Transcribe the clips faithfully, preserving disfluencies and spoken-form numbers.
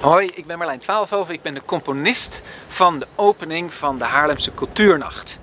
Hoi, ik ben Marlijn Twaalfhoven. Ik ben de componist van de opening van de Haarlemse Cultuurnacht.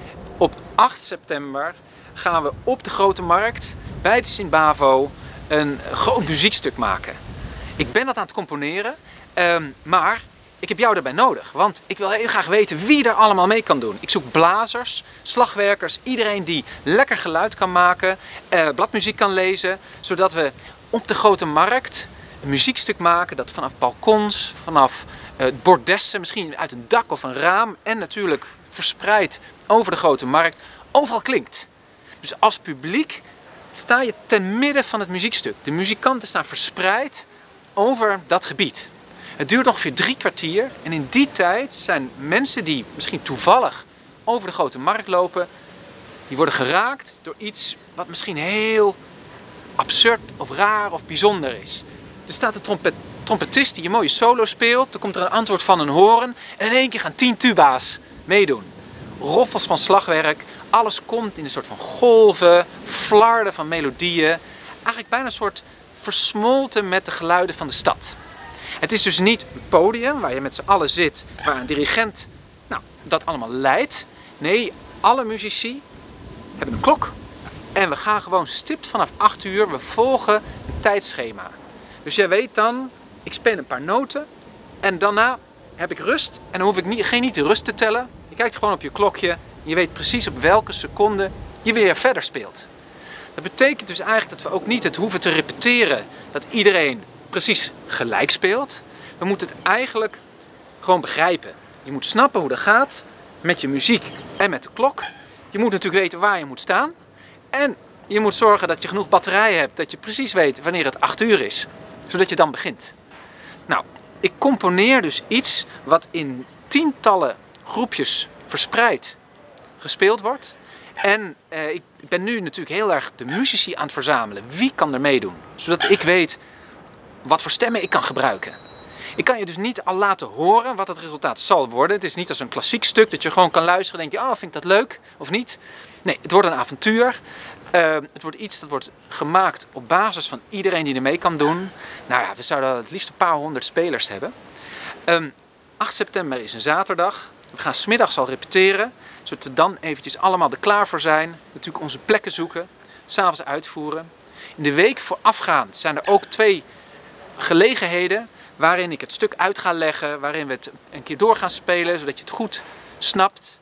Op acht september gaan we op de Grote Markt bij de Sint-Bavo een groot muziekstuk maken. Ik ben dat aan het componeren, um, maar ik heb jou daarbij nodig. Want ik wil heel graag weten wie er allemaal mee kan doen. Ik zoek blazers, slagwerkers, iedereen die lekker geluid kan maken, uh, bladmuziek kan lezen, zodat we op de Grote Markt een muziekstuk maken dat vanaf balkons, vanaf uh, bordessen, misschien uit een dak of een raam en natuurlijk verspreid over de Grote Markt, overal klinkt. Dus als publiek sta je te midden van het muziekstuk. De muzikanten staan verspreid over dat gebied. Het duurt ongeveer drie kwartier en in die tijd zijn mensen die misschien toevallig over de Grote Markt lopen, die worden geraakt door iets wat misschien heel absurd of raar of bijzonder is. Er staat een trompet, trompetist die een mooie solo speelt, er komt er een antwoord van een hoorn en in één keer gaan tien tuba's meedoen. Roffels van slagwerk, alles komt in een soort van golven, flarden van melodieën. Eigenlijk bijna een soort versmolten met de geluiden van de stad. Het is dus niet een podium waar je met z'n allen zit, waar een dirigent nou, dat allemaal leidt. Nee, alle muzici hebben een klok en we gaan gewoon stipt vanaf acht uur, we volgen een tijdschema. Dus jij weet dan, ik speel een paar noten en daarna heb ik rust en dan hoef ik niet, geen niet de rust te tellen. Je kijkt gewoon op je klokje en je weet precies op welke seconde je weer verder speelt. Dat betekent dus eigenlijk dat we ook niet het hoeven te repeteren dat iedereen precies gelijk speelt. We moeten het eigenlijk gewoon begrijpen. Je moet snappen hoe dat gaat met je muziek en met de klok. Je moet natuurlijk weten waar je moet staan. En je moet zorgen dat je genoeg batterij hebt, dat je precies weet wanneer het acht uur is. Zodat je dan begint. Nou, ik componeer dus iets wat in tientallen groepjes verspreid gespeeld wordt. En eh, ik ben nu natuurlijk heel erg de muzici aan het verzamelen. Wie kan er meedoen? Zodat ik weet wat voor stemmen ik kan gebruiken. Ik kan je dus niet al laten horen wat het resultaat zal worden. Het is niet als een klassiek stuk dat je gewoon kan luisteren en denk je, oh, vind ik dat leuk of niet? Nee, het wordt een avontuur. Uh, het wordt iets dat wordt gemaakt op basis van iedereen die er mee kan doen. Nou ja, we zouden het liefst een paar honderd spelers hebben. Um, acht september is een zaterdag. We gaan 's middags al repeteren, zodat we dan eventjes allemaal er klaar voor zijn. Natuurlijk onze plekken zoeken, 's avonds uitvoeren. In de week voorafgaand zijn er ook twee gelegenheden waarin ik het stuk uit ga leggen, waarin we het een keer door gaan spelen, zodat je het goed snapt.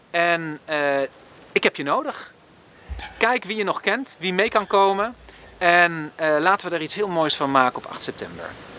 En uh, ik heb je nodig. Kijk wie je nog kent, wie mee kan komen en uh, laten we er iets heel moois van maken op acht september.